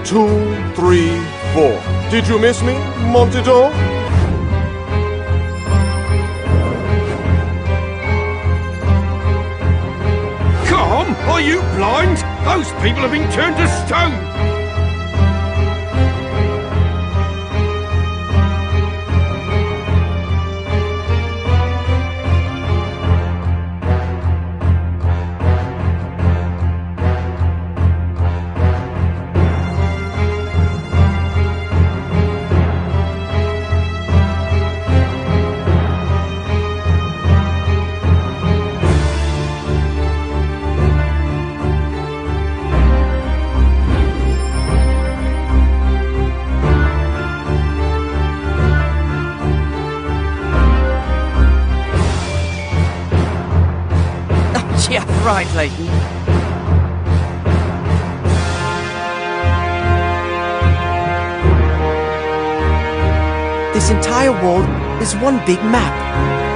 2, 3, 4. Did you miss me, Montidor? Come, are you blind? Those people have been turned to stone. Yeah, right, Leighton. This entire world is one big map.